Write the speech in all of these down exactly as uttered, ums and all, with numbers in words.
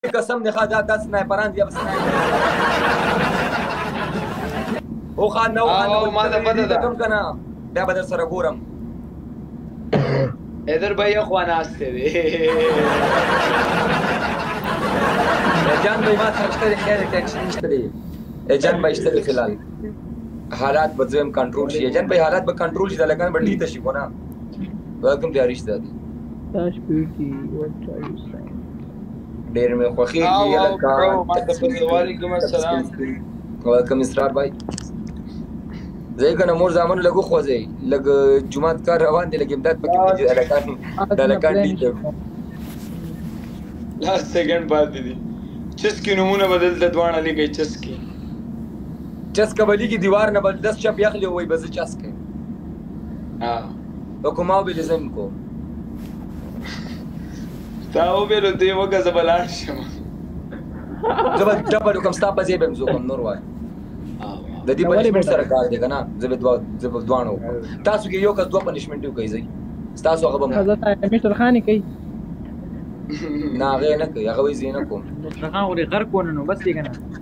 قسم دې ښه دا دا سنایپران دي بس او خان نو خان ما ته پته ده کم کنه بیا به در سره ګورم ادھر بھائی اخوان آستے دے جان بھائی ما سرشته خیر ټینشن نشته دی جان بھائی شته فلحال حالات به زم کنټرول شي جان بھائی حالات به کنټرول شي دا لګان به ډیته شي کنه ویلکم ټو ارشته دی تاش بیوټي وات آر یو سیینګ ډیر مې خوخي دی لکه ما ته پته وعلیکم السلام ویلکم اسرار بھائی زه کنه مور زامن لګو خوځي لګ جمعات کار روان دي لګ امداد پکې الکان د الکان ډیته لاست سیکنډ بعد دي چسکی نمونه بدل د دوانه لګي چسکی چسکه بلی کی دیوار نه بل دس چپ یخلی وای بز چسکه ها حکومت به لازم کو تاو به له دی وګه زبلان شم زبر ډبل کوم ستا په زیبم زو کوم نور وای د دې پنیشمنت سره کار دی کنه زبر دوا زبر دوانو تاسو کې یو کس دوه پنیشمنت یو کوي زی تاسو هغه به حضرت مستر خان کوي نه هغه نه کوي هغه وی زینه کوم هغه اوري غر کو نو بس دی کنه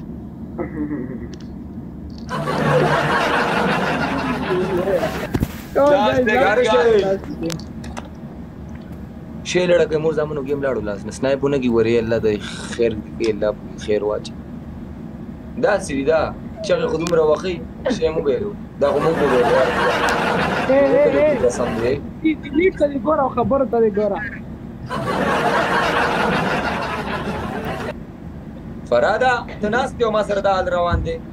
شی لړکه مور زمونو گیم لاړو لاس سنایپونه کی وری الله د خیر کې الله خیر واچ دا سری دا چې خودم راوخی شی مو بیرو دا مو مو بیرو دا سم دی لیک ته ګوره خبره ته ګوره فرادا تناس ته ما سره دا روان دي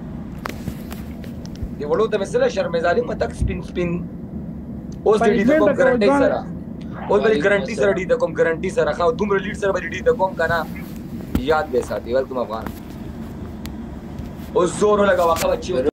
دی وړو ته مثلا شرمزالي په تک سپین سپین اوس دې د کوم ګارانټي سره اوس بل ګارانټي سره دې د کوم ګارانټي سره خو دومره لیډ سره بل دې د کوم کنه یاد به ساتي ولکم افغان اوس زور لگا واخه بچي